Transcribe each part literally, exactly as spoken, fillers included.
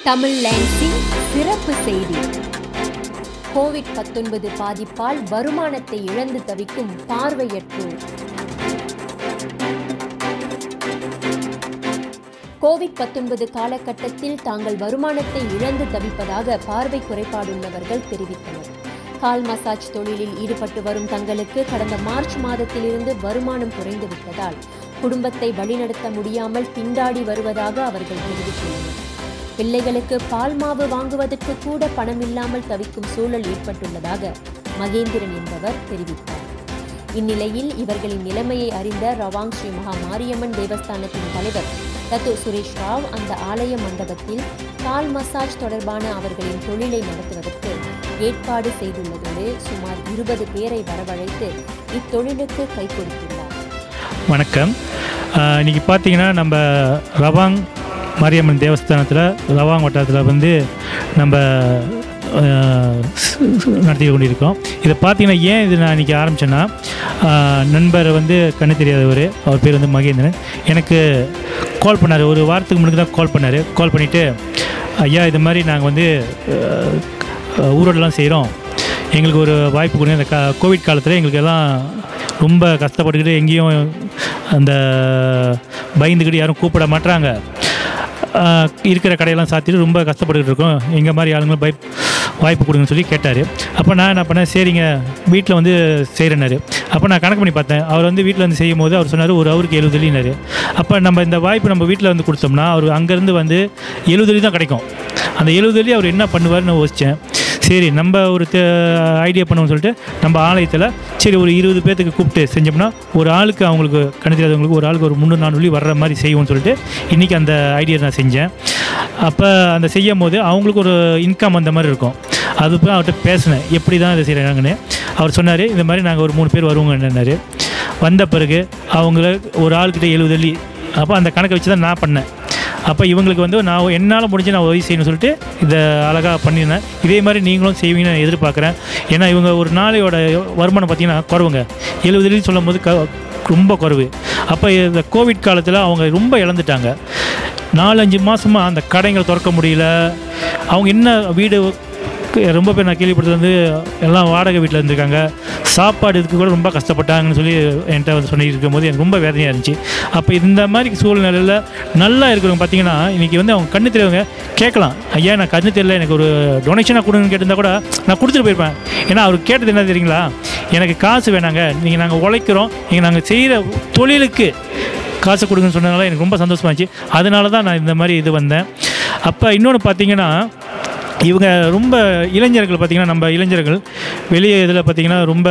தமிழ் லேன்ஸின் சிறப்பு செய்தி. கோவிட் பத்தொன்பது பாதிப்பால் வருமானத்தை இழந்து தவிக்கும் பார்வையற்றோர். கோவிட் பத்தொன்பது காலகட்டத்தில் தாங்கள் வருமானத்தை இழந்து தவிப்பதாக பார்வை குறைபாடுள்ளவர்கள் தெரிவித்தனர். கால் மசாஜ் தொழிலில் ஈடுபட்டு வரும் தங்களுக்கு கடந்த மார்ச் மாதத்திலிருந்து வருமானம் குறைந்துவிட்டதால் குடும்பத்தை வழிநடத்த முடியாமல் திண்டாடி வருவதாக அவர்கள் தெரிவித்துள்ளனர். பிள்ளைகளுக்கு பால் மாவு வாங்குவதற்கு கூட பணம் இல்லாமல் தவிக்கும் சூழல் ஏற்பட்டுள்ளதாக மகேந்திரன் என்பவர் தெரிவித்தார். இந்நிலையில் இவர்களின் நிலைமையை அறிந்த ரவாங் ஸ்ரீ மகா மாரியம்மன் தேவஸ்தானத்தின் தலைவர் தத்து சுரேஷ் ராவ் அந்த ஆலய மண்டபத்தில் கால் மசாஜ் தொடர்பான அவர்களின் தொழிலை நடத்துவதற்கு ஏற்பாடு செய்துள்ளதோடு சுமார் இருபது பேரை வரவழைத்து இத்தொழிலுக்கு கை கொடுத்துள்ளார். வணக்கம். இன்னைக்கு பார்த்தீங்கன்னா நம்ம ரவாங் மாரியம்மன் தேவஸ்தானத்தில் ரவாங் வட்டாரத்தில் வந்து நம்ம நடத்தி கொண்டிருக்கோம். இதை பார்த்தீங்கன்னா ஏன் இது நான் இன்றைக்கி ஆரம்பித்தேன்னா, நண்பர் வந்து கண்ணு தெரியாதவர், அவர் பேர் வந்து மகேந்திரன், எனக்கு கால் பண்ணார். ஒரு வாரத்துக்கு முன்னாடி தான் கால் பண்ணார். கால் பண்ணிவிட்டு, ஐயா இது மாதிரி நாங்கள் வந்து ஊரோடலாம் செய்கிறோம், எங்களுக்கு ஒரு வாய்ப்பு கொடுங்க. இந்த க கோவிட் காலத்தில் எங்களுக்கு எல்லாம் ரொம்ப கஷ்டப்பட்டுக்கிட்டு எங்கேயும் அந்த பயந்துக்கிட்டு யாரும் கூப்பிட மாட்டுறாங்க, இருக்கிற கடையெல்லாம் சாத்திட்டு ரொம்ப கஷ்டப்பட்டுக்கிட்டு இருக்கோம், எங்கள் மாதிரி ஆளுங்களும் பை வாய்ப்பு கொடுங்கன்னு சொல்லி கேட்டார். அப்போ நான் என்ன பண்ணேன், சரிங்க வீட்டில் வந்து செய்கிறேன்னாரு. அப்போ நான் கணக்கு பண்ணி பார்த்தேன். அவர் வந்து வீட்டில் வந்து செய்யும் போது அவர் சொன்னார் ஒரு அவருக்கு எழுபது வெள்ளினார். அப்போ நம்ம இந்த வாய்ப்பு நம்ம வீட்டில் வந்து கொடுத்தோம்னா அவர் அங்கேருந்து வந்து எழுபது வெள்ளி தான் கிடைக்கும். அந்த எழுபது வெள்ளி அவர் என்ன பண்ணுவார்னு யோசித்தேன். சரி நம்ம ஒரு ஐடியா பண்ணுவோம்னு சொல்லிட்டு நம்ம ஆலயத்தில் சரி ஒரு இருபது பேர்த்துக்கு கூப்பிட்டு செஞ்சோம்னா ஒரு ஆளுக்கு அவங்களுக்கு கணக்கு தெரியாதவங்களுக்கு ஒரு ஆளுக்கு ஒரு முந்நூறு நானூறு வெள்ளி வர்ற மாதிரி செய்வோம்னு சொல்லிட்டு இன்றைக்கி அந்த ஐடியா நான் செஞ்சேன். அப்போ அந்த செய்யும் போது அவங்களுக்கு ஒரு இன்கம் அந்த மாதிரி இருக்கும். அதுக்கு அவர்கிட்ட பேசினேன், எப்படி தான் இதை செய்கிறாங்கன்னு. அவர் சொன்னார் இந்த மாதிரி நாங்கள் ஒரு மூணு பேர் வருவோங்கன்னாரு. வந்த பிறகு அவங்கள ஒரு ஆளுக்கிட்ட எழுபது வெள்ளி, அப்போ அந்த கணக்கை வச்சு தான் நான் பண்ணேன். அப்போ இவங்களுக்கு வந்து நான் என்னால் முடிஞ்சு நான் உதவி செய்யணும்னு சொல்லிட்டு இதை அழகாக பண்ணியிருந்தேன். இதே மாதிரி நீங்களும் செய்வீங்கன்னு நான் எதிர்பார்க்குறேன். ஏன்னா இவங்க ஒரு நாளையோட வருமானம் பார்த்திங்கன்னா குறவுங்க, எழுபது வெள்ளி சொல்லும் போது க ரொம்ப குறைவு. அப்போ இந்த கோவிட் காலத்தில் அவங்க ரொம்ப இழந்துட்டாங்க. நாலஞ்சு மாதமாக அந்த கடைங்களை திறக்க முடியல. அவங்க என்ன வீடு ரொம்ப பேர் நான் கேள்விப்பட்டது வந்து எல்லாம் வாடகை வீட்டில் இருந்திருக்காங்க, சாப்பாடு இதுக்கு கூட ரொம்ப கஷ்டப்பட்டாங்கன்னு சொல்லி என்கிட்ட வந்து சொல்லி இருக்கும் போது எனக்கு ரொம்ப வேதனையாக இருந்துச்சு. அப்போ இந்த மாதிரி சூழ்நிலையில் நல்லா இருக்கிறவங்க பார்த்திங்கன்னா இன்றைக்கி வந்து அவங்க கண்ணு தெரியவங்க கேட்கலாம், ஐயா நான் கண்ணு தெரியல எனக்கு ஒரு டொனேஷனாக கொடுங்கன்னு கேட்டிருந்தா கூட நான் கொடுத்துட்டு போயிருப்பேன். ஏன்னா அவர் கேட்டது என்ன தெரியுங்களா, எனக்கு காசு வேணாங்க, நீங்கள் நாங்கள் உழைக்கிறோம், நீங்கள் நாங்கள் செய்கிற தொழிலுக்கு காசு கொடுங்கன்னு சொன்னதுனால எனக்கு ரொம்ப சந்தோஷமாக இருந்துச்சு. அதனால தான் நான் இந்த மாதிரி இது வந்தேன். அப்போ இன்னொன்று பார்த்திங்கன்னா இவங்க ரொம்ப இளைஞர்கள் பார்த்திங்கன்னா நம்ம இளைஞர்கள் வெளியே இதில் பார்த்திங்கன்னா ரொம்ப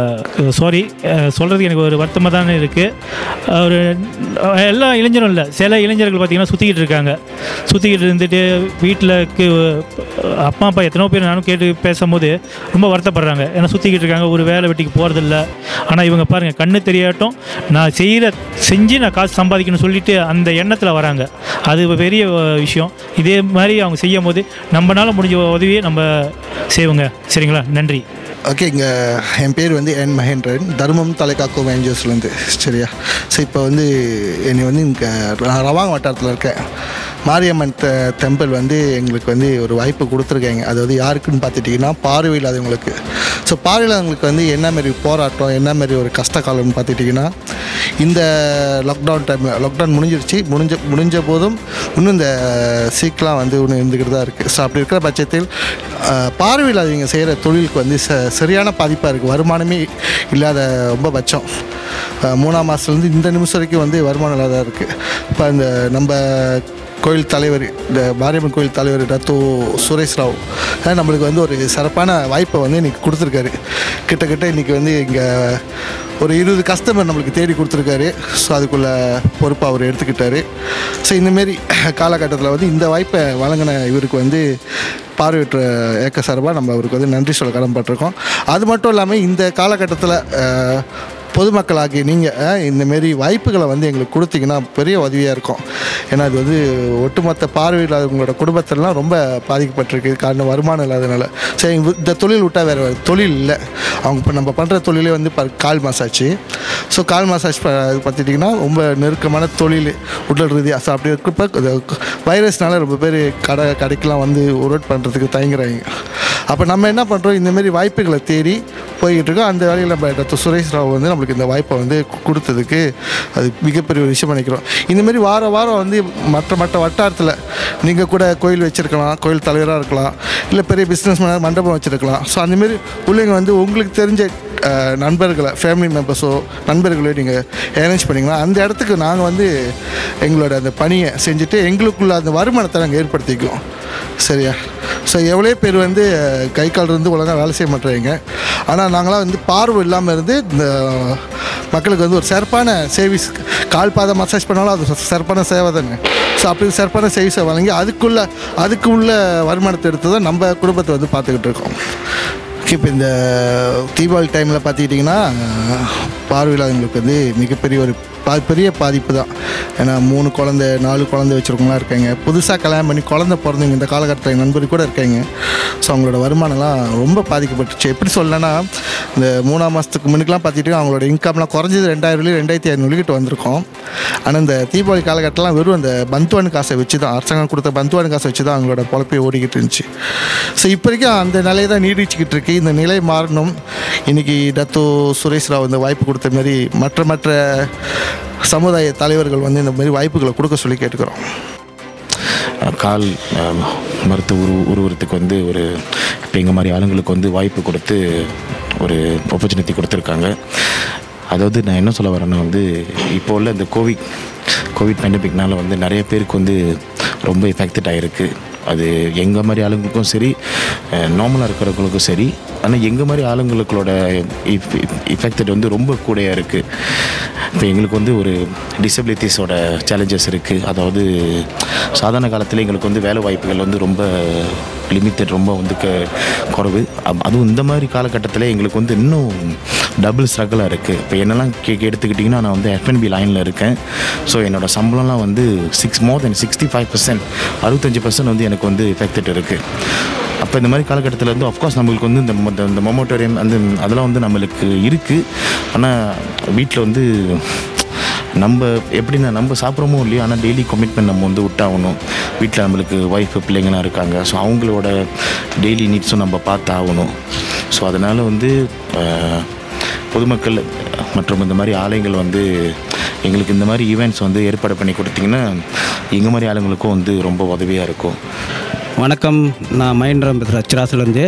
சாரி சொல்கிறதுக்கு எனக்கு ஒரு வருத்தமாக தானே இருக்குது. ஒரு எல்லா இளைஞரும் இல்லை, சில இளைஞர்கள் பார்த்திங்கன்னா சுற்றிக்கிட்டு இருக்காங்க. சுற்றிக்கிட்டு இருந்துட்டு வீட்டிலக்கு அப்பா அப்பா எத்தனோ பேர் நானும் கேட்டு பேசும்போது ரொம்ப வருத்தப்படுறாங்க. ஏன்னா சுற்றிக்கிட்டு இருக்காங்க, ஒரு வேலை வெட்டிக்கு போகிறதில்ல. ஆனால் இவங்க பாருங்கள் கண்ணு தெரியாட்டும் நான் செய்கிற செஞ்சு நான் காசு சம்பாதிக்கணும்னு சொல்லிட்டு அந்த எண்ணத்தில் வராங்க. அது பெரிய விஷயம். இதே மாதிரி அவங்க செய்யும் போது நம்மளால் முடிஞ்ச உதவியை நம்ம செய்வோங்க. சரிங்களா, நன்றி. ஓகே, இங்கே என் பேர் வந்து என் மகேந்திரன், தர்மம் தலைக்காக்கும் வேஞ்சர்ஸ்லேருந்து. சரியா, ஸோ இப்போ வந்து என்னை வந்து இங்கே நான் ரவாங் வட்டாரத்தில் இருக்கேன். மாரியம்மன் த டெம்பிள் வந்து எங்களுக்கு வந்து ஒரு வாய்ப்பு கொடுத்துருக்காங்க. அது வந்து யாருக்குன்னு பார்த்துட்டிங்கன்னா பார்வை இல்லாதவங்களுக்கு. ஸோ பார்வை இல்லாதவங்களுக்கு வந்து என்ன மாரி போராட்டம், என்ன மாரி ஒரு கஷ்ட காலம்னு பார்த்துட்டிங்கன்னா, இந்த லாக்டவுன் டைமில் லாக்டவுன் முடிஞ்சிருச்சு, முடிஞ்ச முடிஞ்ச போதும் இன்னும் இந்த சீக்கெலாம் வந்து இன்னும் இருந்துக்கிட்டு தான் இருக்குது. ஸோ அப்படி இருக்கிற பட்சத்தில் பார்வை இல்லாதவங்க செய்கிற தொழிலுக்கு வந்து ச சரியான பாதிப்பாக இருக்குது. வருமானமே இல்லாத ரொம்ப பட்சம் மூணாம் மாதத்துலேருந்து இந்த நிமிஷம் வரைக்கும் வந்து வருமானம் இல்லாத இருக்குது. இப்போ இந்த நம்ம கோயில் தலைவர், இந்த மாரியம்மன் கோயில் தலைவர் தத்து சுரேஷ் ராவ் நம்மளுக்கு வந்து ஒரு சிறப்பான வாய்ப்பை வந்து இன்றைக்கி கொடுத்துருக்காரு. கிட்டத்தட்ட இன்றைக்கி வந்து இங்கே ஒரு இருபது கஸ்டமர் நம்மளுக்கு தேடி கொடுத்துருக்காரு. ஸோ அதுக்குள்ளே பொறுப்பை அவர் எடுத்துக்கிட்டார். ஸோ இந்தமாரி காலகட்டத்தில் வந்து இந்த வாய்ப்பை வழங்கின இவருக்கு வந்து பார்வையற்ற இயக்க சார்பாக நம்ம அவருக்கு வந்து நன்றி சொல்ல கடமைப்பட்டிருக்கோம். அது மட்டும் இல்லாமல் இந்த காலகட்டத்தில் பொதுமக்களாகி நீங்கள் இந்தமாரி வாய்ப்புகளை வந்து எங்களுக்கு கொடுத்தீங்கன்னா பெரிய உதவியாக இருக்கும். ஏன்னா அது வந்து ஒட்டுமொத்த பார்வையில் உங்களோட குடும்பத்திலலாம் ரொம்ப பாதிக்கப்பட்டிருக்கு. காரணம் வருமானம் இல்லாதனால. சரி, இந்த தொழில் விட்டால் வேறு வேறு தொழில் இல்லை. அவங்க இப்போ நம்ம பண்ணுற தொழிலே வந்து இப்போ கால் மசாஜ். ஸோ கால் மசாஜ் பார்த்துட்டிங்கன்னா ரொம்ப நெருக்கமான தொழில் உடல் ரீதியாக. ஸோ அப்படி இருக்கிறப்ப வைரஸ்னால ரொம்ப பேர் கடை கடைக்கெலாம் வந்து ஒர்க் பண்ணுறதுக்கு தயங்குறாங்க. அப்போ நம்ம என்ன பண்ணுறோம், இந்தமாரி வாய்ப்புகளை தேடி போய்கிட்டு இருக்கோம். அந்த வேலையில் நம்ம டாக்டர் சுரேஷ் ராவ் வந்து நம்மளுக்கு இந்த வாய்ப்பை வந்து கொடுத்ததுக்கு அது மிகப்பெரிய ஒரு விஷயம் நினைக்கிறோம். இந்தமாரி வார வாரம் வந்து மற்ற மற்ற வட்டாரத்தில் நீங்கள் கூட கோயில் வச்சுருக்கலாம், கோயில் தலைவராக இருக்கலாம், இல்லை பெரிய பிஸ்னஸ் மண்டபம் வச்சுருக்கலாம். ஸோ அந்தமாரி பிள்ளைங்க வந்து உங்களுக்கு தெரிஞ்ச நண்பர்களை, ஃபேமிலி மெம்பர்ஸோ நண்பர்களையோ நீங்கள் அரேஞ்ச் பண்ணிங்கன்னா அந்த இடத்துக்கு நாங்கள் வந்து எங்களோட அந்த பணியை செஞ்சுட்டு எங்களுக்குள்ள அந்த வருமானத்தை நாங்கள் ஏற்படுத்திக்குவோம். சரியா? ஸோ எவ்வளோ பேர் வந்து கை கால் இருந்து ஒழுங்காக வேலை செய்ய மாட்டேறீங்க. ஆனால் நாங்களாம் வந்து பார்வை இல்லாமல் இருந்து இந்த மக்களுக்கு வந்து ஒரு சிறப்பான சர்வீஸ், கால் பாதை மசாஜ் பண்ணாலும் அது சிறப்பான சேவை தானே. ஸோ அப்படி சிறப்பான சர்வீஸை வழங்கி அதுக்குள்ளே அதுக்கு உள்ள வருமானத்தை எடுத்து தான் நம்ம குடும்பத்தை வந்து பார்த்துக்கிட்டு இருக்கோம். இப்போ இந்த தீபாவளி டைமில் பார்த்துக்கிட்டிங்கன்னா பார்வையில்லாதவங்களுக்கு வந்து மிகப்பெரிய ஒரு பா பெரிய பாதிப்பு தான். ஏன்னா மூணு குழந்தை நாலு குழந்தை வச்சுருக்கவங்களாம் இருக்காங்க. புதுசாக கல்யாணம் பண்ணி குழந்தை பிறந்தவங்க இந்த காலகட்டத்தில் நண்பர் கூட இருக்காங்க. ஸோ அவங்களோட வருமானம்லாம் ரொம்ப பாதிக்கப்பட்டுச்சு. எப்படி சொல்லலைன்னா இந்த மூணாம் மாதத்துக்கு முன்னுக்கெலாம் பார்த்துட்டு அவங்களோட இன்கம்லாம் குறைஞ்சது ரெண்டாயிரம் ரெண்டாயிரத்தி ஐநூறுக்கிட்ட வந்திருக்கோம். ஆனால் இந்த தீபாவளி காலகட்டம்லாம் வெறும் அந்த பந்துவான் காசை வச்சு தான், அரசாங்கம் கொடுத்த பந்துவான் காசை வச்சு தான் அவங்களோட பொழப்பை ஓடிக்கிட்டு இருந்துச்சு. ஸோ இப்போ வரைக்கும் அந்த நிலையை தான் நீடிச்சுக்கிட்டு இருக்கு. இந்த நிலை மாறணும். இன்றைக்கி டத்தோ சுரேஷ் ராவ் இந்த வாய்ப்பு கொடுத்த மாதிரி மற்ற மற்ற சமுதாய தலைவர்கள் வந்து இந்த மாதிரி வாய்ப்புகளை கொடுக்க சொல்லி கேட்டுக்கிறோம். கால் மருத்துவ உரு உருவத்துக்கு வந்து ஒரு இப்போ எங்கள் மாதிரி ஆளுங்களுக்கு வந்து வாய்ப்பு கொடுத்து ஒரு ஆப்பர்ச்சுனிட்டி கொடுத்துருக்காங்க. அதாவது நான் என்ன சொல்ல வரேன்னா வந்து இப்போ உள்ள இந்த கோவிட் கோவிட் பேண்டமிக்னால வந்து நிறைய பேருக்கு வந்து ரொம்ப எஃபெக்டட் ஆகிருக்கு. அது எங்கள் மாதிரி ஆளுங்களுக்கும் சரி, நார்மலாக இருக்கிறவங்களுக்கும் சரி. ஆனால் எங்கள் மாதிரி ஆளுங்களுக்களோட எஃபெக்டட் வந்து ரொம்ப கூடையாக இருக்குது. இப்போ எங்களுக்கு வந்து ஒரு டிசபிலிட்டிஸோட சேலஞ்சஸ் இருக்குது. அதாவது சாதாரண காலத்தில் எங்களுக்கு வந்து வேலை வாய்ப்புகள் வந்து ரொம்ப லிமிட்டட், ரொம்ப வந்து க குறைவு. அதுவும் இந்த மாதிரி காலகட்டத்தில் எங்களுக்கு வந்து இன்னும் டபுள் ஸ்ட்ரகிளாக இருக்குது. இப்போ என்னெல்லாம் கே எடுத்துக்கிட்டிங்கன்னா நான் வந்து எஃப்என்பி லைனில் இருக்கேன். ஸோ என்னோடய சம்பளம்லாம் வந்து six more than sixty five percent அறுபத்தஞ்சி பர்சன்ட் வந்து எனக்கு வந்து எஃபெக்டட் இருக்குது. அப்போ இந்த மாதிரி காலகட்டத்தில் வந்து ஆஃப்கோர்ஸ் நம்மளுக்கு வந்து இந்த இந்த மொமோட்டோரியம் அந்த அதெல்லாம் வந்து நம்மளுக்கு இருக்குது. ஆனால் வீட்டில் வந்து நம்ம எப்படின்னா நம்ம சாப்பிட்றோமோ இல்லையோ, ஆனால் டெய்லி கமிட்மெண்ட் நம்ம வந்து விட்டாகணும். வீட்டில் நம்மளுக்கு ஒய்ஃபு பிள்ளைங்களாம் இருக்காங்க. ஸோ அவங்களோட டெய்லி நீட்ஸும் நம்ம பார்த்து ஆகணும். ஸோ அதனால் வந்து பொதுமக்கள் மற்றும் இந்த மாதிரி ஆலயங்கள் வந்து எங்களுக்கு இந்த மாதிரி ஈவெண்ட்ஸ் வந்து ஏற்பாடு பண்ணி கொடுத்திங்கன்னா எங்கள் மாதிரி ஆளுங்களுக்கும் வந்து ரொம்ப உதவியாக இருக்கும். வணக்கம், நான் மகேந்திரன் பேசுகிறேன் அச்சராசிலேருந்து.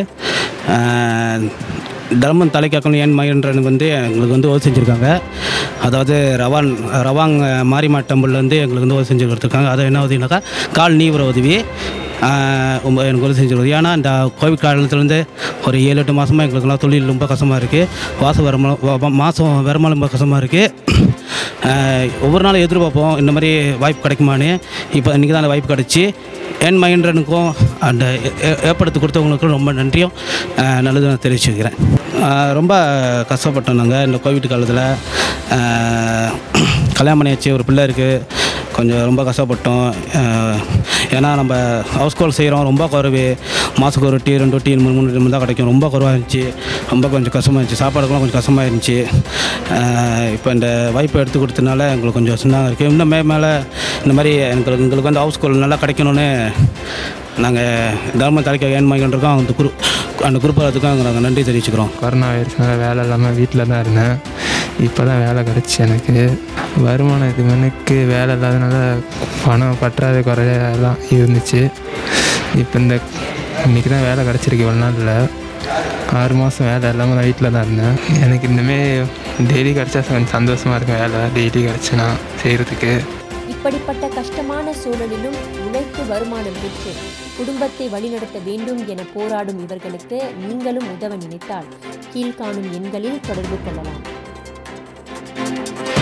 தர்மம் தலைக்காக்கணும் என் மகேந்திரனுக்கு வந்து எங்களுக்கு வந்து உதவி செஞ்சுருக்காங்க. அதாவது ரவான் ரவாங் மாரிமா டெம்பிள்லேருந்து எங்களுக்கு வந்து உதவி செஞ்சு கொடுத்துருக்காங்க. அது என்ன உதவினாக்கா கால் நீவுற உதவி எனக்கு உதவி செஞ்சு. ஏன்னா இந்த கோவிட் காலத்துலேருந்து ஒரு ஏழு எட்டு மாதமாக எங்களுக்குலாம் தொழில் ரொம்ப கஷ்டமாக இருக்குது. வாச வருமானம் மாதம் வருமானம் ரொம்ப கஷ்டமாக இருக்குது. ஒவ்வொரு நாளும் எதிர்பார்ப்போம் இந்த மாதிரி வாய்ப்பு கிடைக்குமான்னு. இப்போ இன்றைக்கி தான் அந்த வாய்ப்பு கிடச்சி என் மகேந்திரனுக்கும் அந்த ஏற்படுத்தி கொடுத்தவங்களுக்கும் ரொம்ப நன்றியும் நல்லது நான் தெரிவிச்சுக்கிறேன். ரொம்ப கஷ்டப்பட்டோம் நாங்கள் இந்த கோவிட் காலத்தில். கல்யாணம் பண்ணியாச்சு, ஒரு பிள்ளை இருக்குது. கொஞ்சம் ரொம்ப கஷ்டப்பட்டோம். ஏன்னா நம்ம ஹவுஸ் கால் செய்கிறோம், ரொம்ப குறைவு. மாதத்துக்கு ஒரு டீ ரெண்டு டீ மூணு மூணு டீ தான் கிடைக்கும். ரொம்ப குறைவாக இருந்துச்சு. ரொம்ப கொஞ்சம் கஷ்டமாக இருந்துச்சு. சாப்பாடுக்கெலாம் கொஞ்சம் கஷ்டமாக இருந்துச்சு. இப்போ இந்த வாய்ப்பை எடுத்து கொடுத்தனால எங்களுக்கு கொஞ்சம் சின்னதாக இருக்குது. இன்னும் மே மேலே இந்த மாதிரி எங்களுக்கு எங்களுக்கு வந்து ஹவுஸ் கால் நல்லா கிடைக்கணும்னு நாங்கள் தர்ம தலைக்க ஏன் மகேந்திரனுக்கும் அந்த குரு அந்த குரூப்பாக நாங்கள் நன்றி தெரிவிச்சுக்கிறோம். கொரோனா வைரஸ்னால வேலை இல்லாமல் வீட்டில் தான் இருந்தேன். இப்போ தான் வேலை கிடச்சி எனக்கு. வருமானம் இது மனுக்கு வேலை இல்லாதனால பணம் பற்றாத குறையெல்லாம் இருந்துச்சு. இப்போ இந்த இன்றைக்கி தான் வேலை கிடச்சிருக்கு. ஒரு நாளில் ஆறு மாதம் வேலை இல்லாமல் நான் வீட்டில் தான் இருந்தேன். எனக்கு இந்தமாரி டெய்லி கிடச்சா கொஞ்சம் சந்தோஷமாக இருக்கும். வேலை டெய்லி கிடச்சினா செய்கிறதுக்கு. இப்படிப்பட்ட கஷ்டமான சூழலிலும் உழைத்து வருமானம் பெற்று குடும்பத்தை வழிநடத்த வேண்டும் என போராடும் இவர்களுக்கு நீங்களும் உதவ நினைத்தால் கீழ்காணும் எண்களில் தொடர்பு கொள்ளலாம்.